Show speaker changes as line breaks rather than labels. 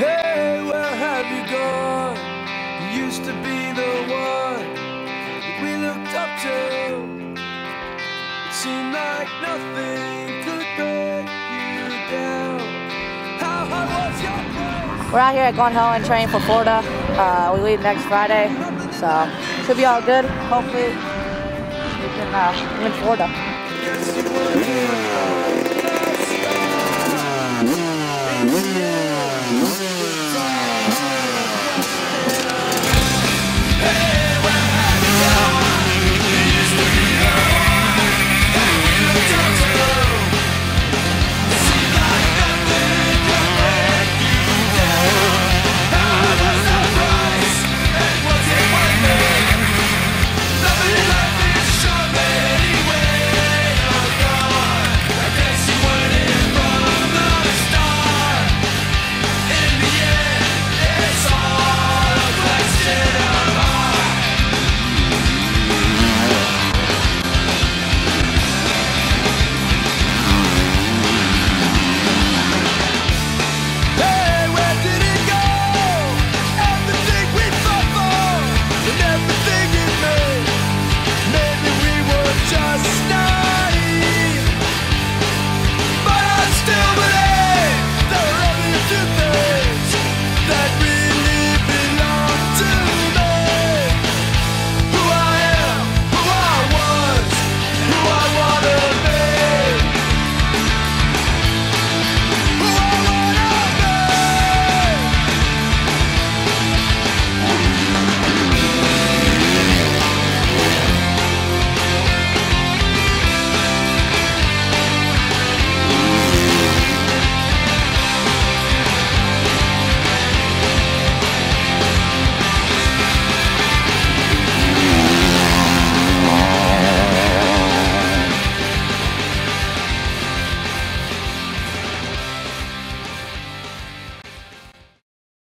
Hey, where have you gone? You used to be the one that we looked up to. It seemed like nothing could break you down. How hard was your place?
We're out here at Glen Helen training for Florida. We leave next Friday, so should be all good. Hopefully we can win Florida.
Yes, you were here.